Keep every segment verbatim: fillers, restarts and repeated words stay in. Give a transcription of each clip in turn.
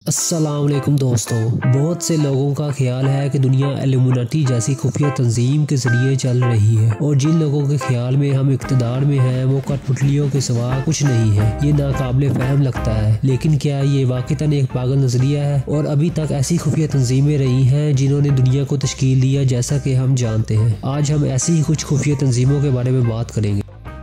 अस्सलामुअलैकुम दोस्तों, बहुत से लोगों का ख्याल है कि दुनिया इल्यूमिनाटी जैसी खुफिया तंजीम के जरिए चल रही है और जिन लोगों के ख्याल में हम इक़्तिदार में हैं वो कठपुतलियों के सिवा कुछ नहीं है। ये नाकाबिले फहम लगता है, लेकिन क्या ये वाक़तन एक पागल नज़रिया है? और अभी तक ऐसी खुफिया तंजीमें रही हैं जिन्होंने दुनिया को तश्कील दिया, जैसा कि हम जानते हैं। आज हम ऐसी ही कुछ खुफिया तंजीमों के बारे में बात करेंगे।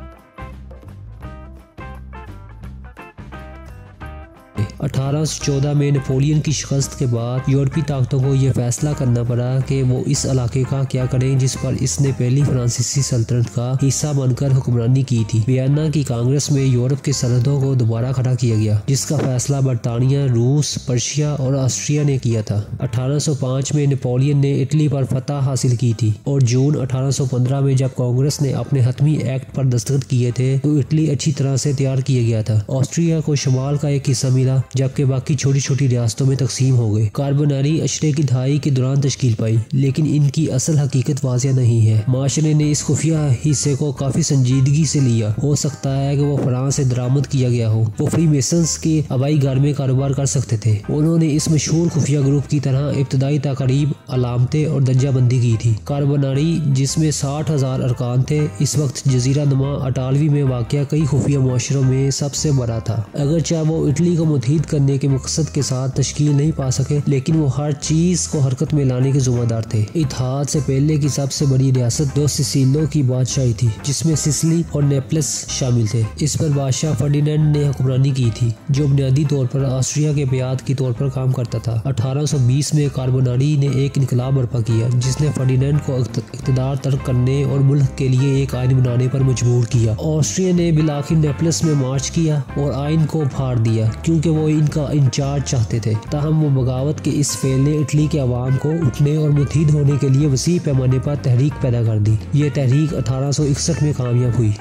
अठारह सौ चौदह में नेपोलियन की शिकस्त के बाद यूरोपीय ताकतों को यह फैसला करना पड़ा कि वो इस इलाके का क्या करें जिस पर इसने पहली फ्रांसीसी सल्तनत का हिस्सा बनकर हुक्मरानी की थी। वियना की कांग्रेस में यूरोप की सरहदों को दोबारा खड़ा किया गया, जिसका फैसला बरतानिया, रूस, पर्शिया और ऑस्ट्रिया ने किया था। अठारह सौ पाँच में नेपोलियन ने इटली पर फतह हासिल की थी और जून अठारह सौ पंद्रह में जब कांग्रेस ने अपने हतमी एक्ट पर दस्तखत किए थे तो इटली अच्छी तरह से तैयार किया गया था। ऑस्ट्रिया को शमाल का एक हिस्सा मिला, जबकि बाकी छोटी छोटी रियासतों में तकसीम हो गए। कार्बोनारी अशरे की दहाई के दौरान तश्कील पाई, लेकिन इनकी असल हकीकत वाज़ेह नहीं है। माशरे ने इस खुफिया हिस्से को काफी संजीदगी से लिया। हो सकता है कि वो फ्रांस से दरामद किया गया हो। वो फ्री मेसन्स के हवाई घर में कारोबार कर सकते थे। उन्होंने इस मशहूर खुफिया ग्रुप की तरह इब्तदाई तकरीब, अलामतें और दर्जाबंदी की थी। कार्बोनारी, जिसमें साठ हजार अरकान थे, इस वक्त जजीरा नुमा अटालवी में वाक़या कई खुफिया मुआशरों में सबसे बड़ा था। अगर चाहे वो इटली को मुतहिद करने के मकसद के साथ तश्कील नहीं पा सके, लेकिन वो हर चीज को हरकत में लाने के जिम्मेदार थे। इत्तेहाद से पहले की सबसे बड़ी रियासत दो सिसिलियों की बादशाही थी, जिसमें सिसिली और नेपल्स शामिल थे। इस पर बादशाह फर्डिनेंड ने हुक्मरानी की थी, जो बुनियादी तौर पर ऑस्ट्रिया के ब्याद के तौर पर काम करता था। अठारह सौ बीस में कार्बोनारी ने एक इनकलाब बर्पा किया, जिसने फर्डिनेंड को इक़्तिदार तर्क करने और मुल्क के लिए एक आइन बनाने पर मजबूर किया। ऑस्ट्रिया ने बिलाखिर नेपल्स में मार्च किया और आइन को फाड़ दिया, क्योंकि वो इनका इंचार्ज चाहते थे। ताहम वो बगावत के इस फेल ने इटली के अवाम को उठने और मुतहिद होने के लिए वसी पैमाने पर तहरीक पैदा कर दी। ये तहरीक अठारह सौ इकसठ में कामयाब हुई।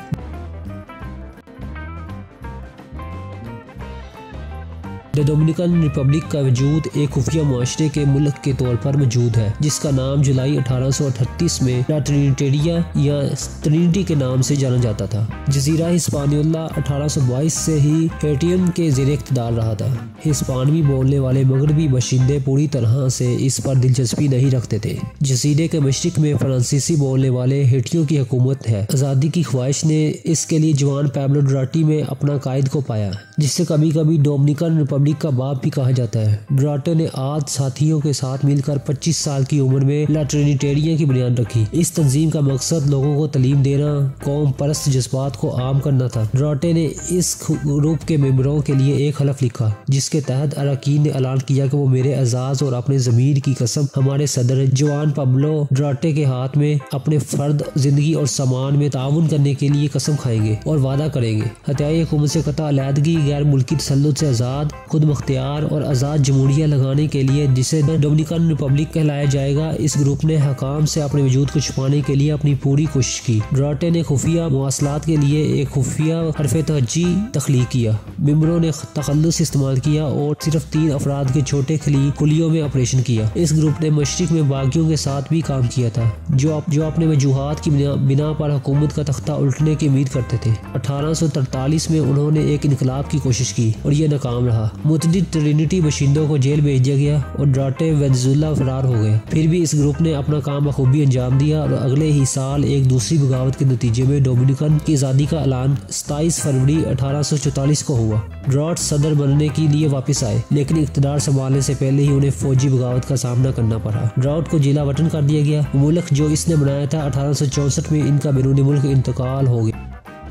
डोमिनिकन रिपब्लिक का वजूद एक खुफिया मुआशरे के मुल्क के तौर पर मौजूद है, जिसका नाम जुलाई अठारह सौ अठतीस में ला ट्रिनिटेरिया या ट्रिनिटी के नाम से जाना जाता था। जजीरा हिस्पानियोला अठारह सौ बाईस से ही हेटियन के ज़ेरे इक़्तिदार रहा था। हिस्पानवी बोलने वाले मगरबी बाशिंदे पूरी तरह से इस पर दिलचस्पी नहीं रखते थे। जजीरे के मशरिक में फ्रांसीसी बोलने वाले हेटियों की हुकूमत है। आज़ादी की ख्वाहिश ने इसके लिए जवान पैब्लो डुराटी में अपना कायद को पाया, जिससे कभी कभी डोमिनिकन रिपब्लिक का बाप भी कहा जाता है। डुराटे ने आज साथियों के साथ मिलकर पच्चीस साल की उम्र में ला ट्रिनिटेरिया की बुनियाद रखी। इस तंजीम का मकसद लोगों को तालीम देना, कौम परस्त जज्बात को आम करना था। डुराटे ने इस ग्रुप के मेंबरों के लिए एक हलफ लिखा, जिसके तहत अरकान ने ऐलान किया कि वो मेरे एजाज और अपने ज़मीर की कसम हमारे सदर जवान पैब्लो डुराटे के हाथ में अपने फर्द, जिंदगी और सामान में ताउन करने के लिए कसम खाएंगे और वादा करेंगे। हत्याई हुकूमत से कतई अलहदगी, गैर मुल्की तसल्लुत से आज़ाद, खुद मुख्तियार और आज़ाद जमहूरिया लगाने के लिए, जिसे डोमिनिकन रिपब्लिक कहलाया जाएगा। इस ग्रुप ने हकाम से अपने वजूद को छुपाने के लिए अपनी पूरी कोशिश की। डुराटे ने खुफिया मवासलात के लिए एक खुफिया हरफ़े तहज्जी तख्लीक किया। मेंबरों ने तखल्लुस इस्तेमाल किया और सिर्फ तीन अफराद के छोटे खुलियों में ऑपरेशन किया। इस ग्रुप ने मशरिक में बागियों के साथ भी काम किया था, जो जो अपने वजूहात की बिना पर हुकूमत का तख्ता उल्टने की उम्मीद करते थे। अठारह सौ तरतालीस में उन्होंने एक इनकलाब की कोशिश की और यह नाकाम रहा। मुतअद्दिद ट्रिनिटी बशिंदों को जेल भेज दिया गया और डुराटे वेनेजुएला फरार हो गए। फिर भी इस ग्रुप ने अपना काम बखूबी अंजाम दिया और अगले ही साल एक दूसरी बगावत के नतीजे में डोमिनिकन की आज़ादी का ऐलान सत्ताईस फरवरी अठारह सौ चौतालीस को हुआ। डुराटे सदर बनने के लिए वापस आए, लेकिन इक़्तिदार संभालने से पहले ही उन्हें फौजी बगावत का सामना करना पड़ा। डुराटे को जिला वतन कर दिया गया। मुल्क जो इसने बनाया था, अठारह सौ चौसठ में इनका बैरून मुल्क इंतकाल हो गया।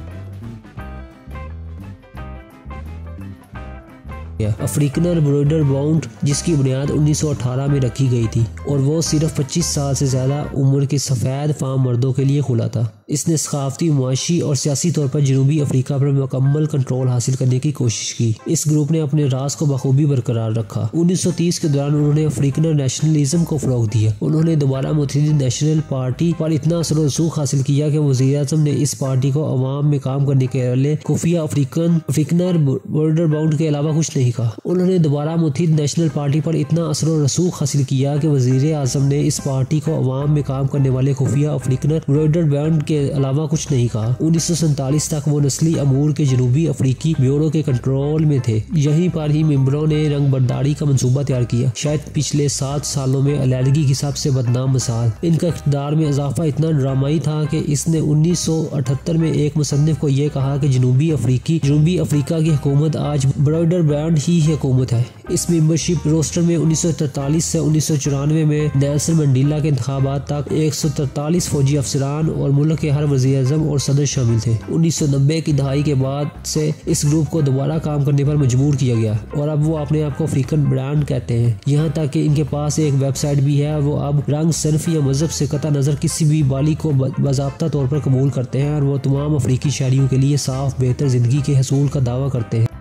अफ्रीकनर ब्रॉडर बाउंड, जिसकी बुनियाद उन्नीस सौ अठारह में रखी गई थी और वो सिर्फ पच्चीस साल से ज्यादा उम्र के सफेद फाम मर्दों के लिए खुला था। इसने सकाफती, मुआशी और सियासी तौर पर जनूबी अफ्रीका पर मुकम्मल कंट्रोल हासिल करने की कोशिश की। इस ग्रुप ने अपने राज को बखूबी बरकरार रखा। उन्नीस सौ तीस के दौरान उन्होंने अफ्रीकनर नेशनलिज्म को फरोग दिया। उन्होंने दोबारा मुतहिद नेशनल पार्टी पर इतना असर रसूख हासिल किया कि वज़ीर-ए-आज़म ने इस पार्टी को अवाम में काम करने के लिए खुफिया अफ्रीकन अफ्रीकनर बॉर्डर बाउंड के अलावा कुछ नहीं कहा। उन्होंने दोबारा मुतहिद नेशनल पार्टी पर इतना असर रसूख हासिल किया कि वज़ीर-ए-आज़म ने इस पार्टी को अवाम में काम करने वाले खुफिया अफ्रीकनर बॉर्डर बाउंड के अलावा कुछ नहीं कहा। उन्नीस सौ सैतालीस तक वो नस्ली अमूर के जनूबी अफ्रीकी ब्यूरो के कंट्रोल में थे। यहीं पर ही मेंबरों ने रंग बर्दारी का मंसूबा तैयार किया, शायद पिछले सात सालों में अलैदगी की सबसे बदनाम मिसाल। इनका इक़्तिदार में इजाफा इतना ड्रामाई था कि इसने उन्नीस सौ अठहत्तर में एक मुसन्निफ को यह कहा कि जनूबी अफ्रीकी जनूबी अफ्रीका की हुकूमत आज ब्रॉडर बैंड ही हुकूमत है। इस मेंबरशिप रोस्टर में उन्नीस सौ तैतालीस से उन्नीस सौ चौरानवे में नेल्सन मंडेला के इंतखाबात तक एक सौ तैतालीस फौजी अफसरान और मुल्क के हर वज़ीर-ए-आज़म और सदर शामिल थे। उन्नीस सौ नब्बे की दहाई के बाद से इस ग्रुप को दोबारा काम करने पर मजबूर किया गया और अब वो अपने आप को अफ्रीकन ब्रांड कहते हैं। यहाँ तक कि इनके पास एक वेबसाइट भी है। वो अब रंग, सिर्फ या मजहब से कता नजर किसी भी बाली को बाज़ाब्ता तौर पर कबूल करते हैं और वो तमाम अफ्रीकी शहरियों के लिए साफ बेहतर जिंदगी के हसूल का दावा करते हैं।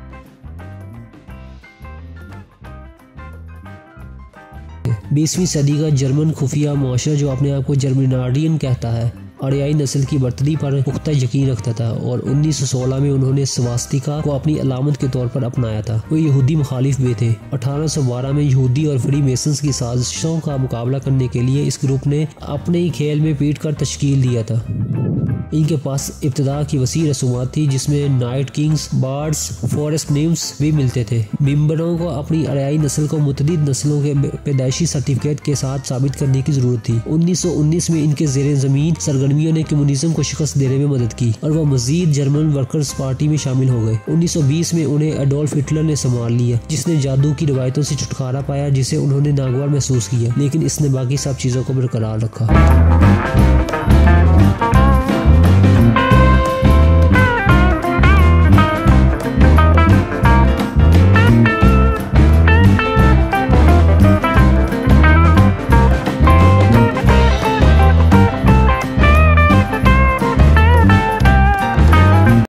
बीसवीं सदी का जर्मन खुफिया मुआशरा जो अपने आप को जर्मनार्डियन कहता है, आर्याई नस्ल की बर्तरी पर पुख्ता यकीन रखता था और उन्नीस सौ सोलह में उन्होंने स्वास्तिका को अपनी अलामत के तौर पर अपनाया था। वो यहूदी मुखालिफ भी थे। अठारह सौ बारह में यहूदी और फ्री मेसन्स की साजिशों का मुकाबला करने के लिए इस ग्रुप ने अपने ही खेल में पीट कर तश्कील दिया था। इनके पास इब्तिदा की वसी रसूमात थी जिसमें night kings, bards, forest nymphs भी मिलते थे। मेंबरों को अपनी आर्याई नस्ल को मुतअद्दिद नस्लों के पैदाइशी सर्टिफिकेट के साथ साबित करने की जरूरत थी। उन्नीस सौ उन्नीस में इनके ज़ेरे ज़मीन सरगर्मियों ने कम्युनिज्म को शिकस्त देने में मदद की और वह मजीद जर्मन वर्कर्स पार्टी में शामिल हो गए। उन्नीस सौ बीस में उन्हें एडोल्फ हिटलर ने संभाल लिया, जिसने जादू की रिवायतों से छुटकारा पाया जिसे उन्होंने नागवार महसूस किया, लेकिन इसने बाकी सब चीजों को बरकरार रखा।